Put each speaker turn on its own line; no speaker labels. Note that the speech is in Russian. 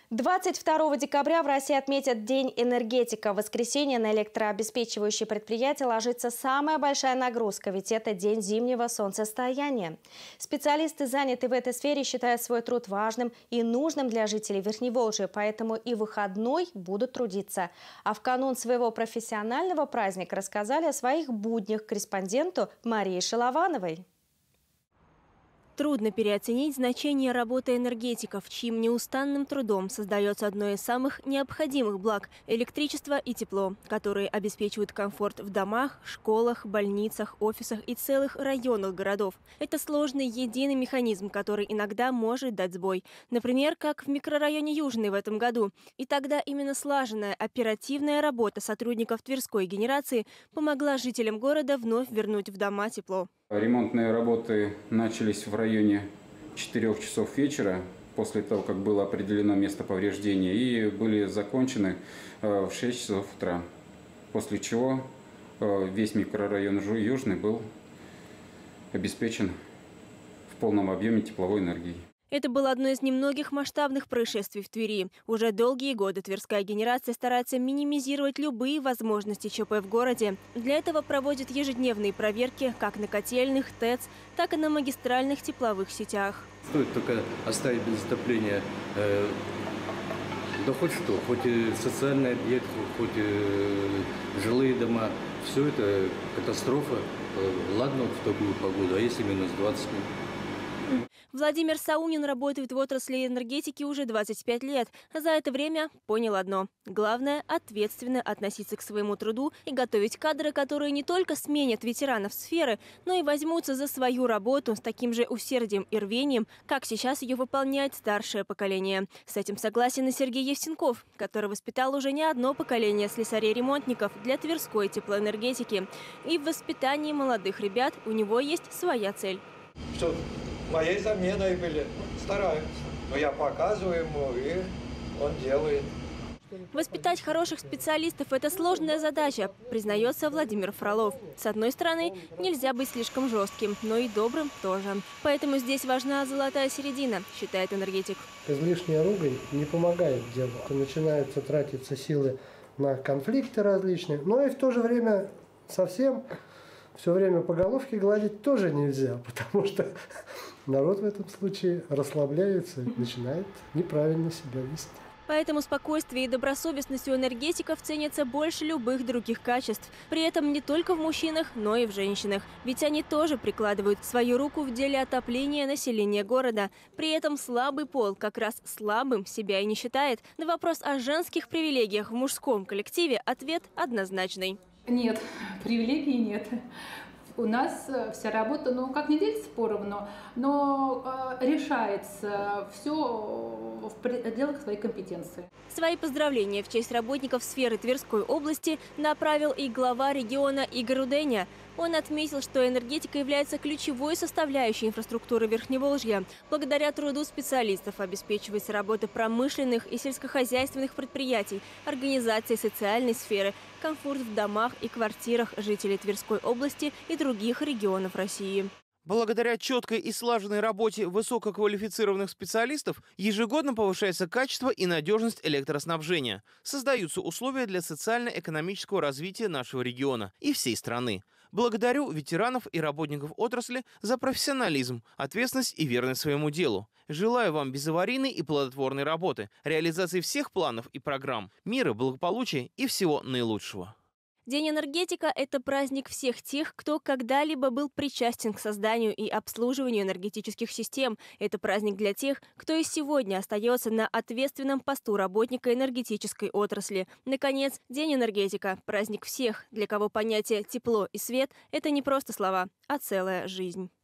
22 декабря в России отметят День энергетика. В воскресенье на электрообеспечивающие предприятия ложится самая большая нагрузка, ведь это день зимнего солнцестояния. Специалисты, занятые в этой сфере, считают свой труд важным и нужным для жителей Верхневолжья, поэтому и выходной будут трудиться. А в канун своего профессионального праздника рассказали о своих буднях корреспонденту Марии Шиловановой.
Трудно переоценить значение работы энергетиков, чьим неустанным трудом создается одно из самых необходимых благ – электричество и тепло, которые обеспечивают комфорт в домах, школах, больницах, офисах и целых районах городов. Это сложный единый механизм, который иногда может дать сбой. Например, как в микрорайоне Южный в этом году. И тогда именно слаженная оперативная работа сотрудников Тверской генерации помогла жителям города вновь вернуть в дома тепло.
Ремонтные работы начались в районе 4 часов вечера, после того, как было определено место повреждения, и были закончены в 6 часов утра. После чего весь микрорайон Южный был обеспечен в полном объеме тепловой энергией.
Это было одно из немногих масштабных происшествий в Твери. Уже долгие годы Тверская генерация старается минимизировать любые возможности ЧП в городе. Для этого проводит ежедневные проверки как на котельных, ТЭЦ, так и на магистральных тепловых сетях.
Стоит только оставить без отопления, да хоть что, хоть и социальный объект, хоть и жилые дома. Все это катастрофа. Ладно в такую погоду, а если минус 20 минут?
Владимир Саунин работает в отрасли энергетики уже 25 лет. За это время понял одно. Главное – ответственно относиться к своему труду и готовить кадры, которые не только сменят ветеранов сферы, но и возьмутся за свою работу с таким же усердием и рвением, как сейчас ее выполняет старшее поколение. С этим согласен и Сергей Евсенков, который воспитал уже не одно поколение слесарей-ремонтников для Тверской теплоэнергетики. И в воспитании молодых ребят у него есть своя цель.
Что моей заменой были, стараемся. Но я показываю ему, и он делает.
Воспитать хороших специалистов – это сложная задача, признается Владимир Фролов. С одной стороны, нельзя быть слишком жестким, но и добрым тоже. Поэтому здесь важна золотая середина, считает энергетик.
Излишняя ругань не помогает делу. Начинаются тратиться силы на конфликты различные, но и в то же время совсем все время по головке гладить тоже нельзя, потому что народ в этом случае расслабляется и начинает неправильно себя вести.
Поэтому спокойствие и добросовестность у энергетиков ценятся больше любых других качеств. При этом не только в мужчинах, но и в женщинах. Ведь они тоже прикладывают свою руку в деле отопления населения города. При этом слабый пол как раз слабым себя и не считает. На вопрос о женских привилегиях в мужском коллективе ответ однозначный.
Нет, привилегий нет. У нас вся работа, как не делится поровну, но решается все в пределах своей компетенции.
Свои поздравления в честь работников сферы Тверской области направил и глава региона Игорь Руденя. Он отметил, что энергетика является ключевой составляющей инфраструктуры Верхневолжья. Благодаря труду специалистов обеспечивается работа промышленных и сельскохозяйственных предприятий, организаций социальной сферы, комфорт в домах и квартирах жителей Тверской области и других регионов России.
Благодаря четкой и слаженной работе высококвалифицированных специалистов ежегодно повышается качество и надежность электроснабжения. Создаются условия для социально-экономического развития нашего региона и всей страны. Благодарю ветеранов и работников отрасли за профессионализм, ответственность и верность своему делу. Желаю вам безаварийной и плодотворной работы, реализации всех планов и программ, мира, благополучия и всего наилучшего.
День энергетика – это праздник всех тех, кто когда-либо был причастен к созданию и обслуживанию энергетических систем. Это праздник для тех, кто и сегодня остается на ответственном посту работника энергетической отрасли. Наконец, День энергетика – праздник всех, для кого понятие «тепло» и «свет» – это не просто слова, а целая жизнь.